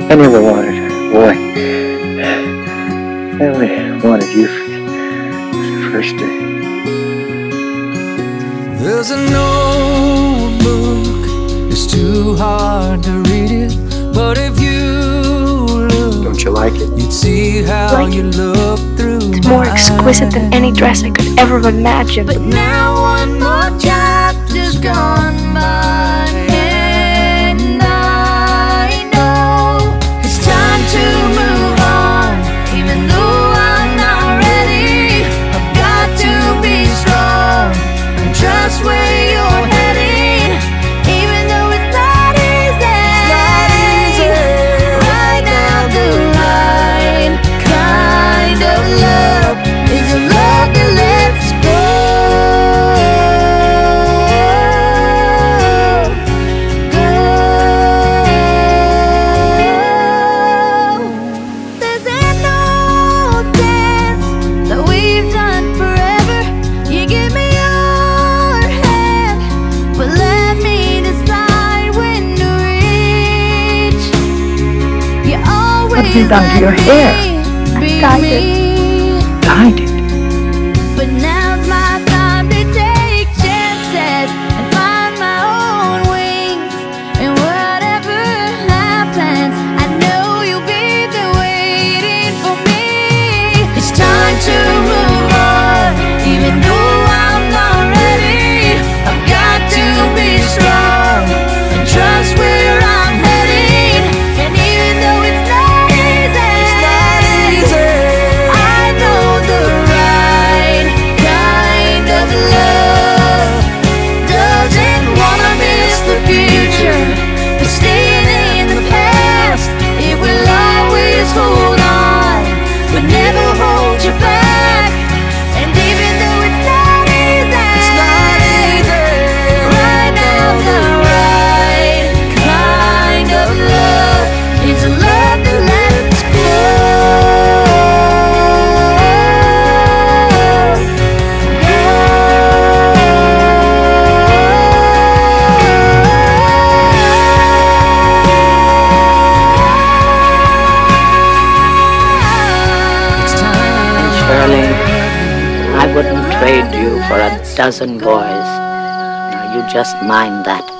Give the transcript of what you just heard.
I never wanted her, boy. I only wanted you for the first day. There's an old book, it's too hard to read it, but if you look, don't you like it? You'd see how like you look through. It's more exquisite than any dress I could ever have imagined. But now one more chapter's gone by, and I know it's time to move on. Even though I'm not ready, I've got to be strong and trust where you're heading. Even though it's not easy, right now the right kind of love is a love that lets go. There's an old dance that we've done forever. You give me your hand, but let me decide when to reach. You always What have you done to your hair? I dyed it. Dyed it. But now's my time to take chances and find my own wings. And whatever happens, I know you'll be there waiting for me. It's time to move on, even though I'm not ready. I've got to be strong and trust where I'm heading. And even though it's not easy, I know the right kind of love doesn't wanna miss the future, but staying in the past. It will always hold on, but never hold you back. And even though it's not easy, right now the right kind of love is a love that lets go. Shirley, I wouldn't trade you for a dozen boys. Now, you just mind that.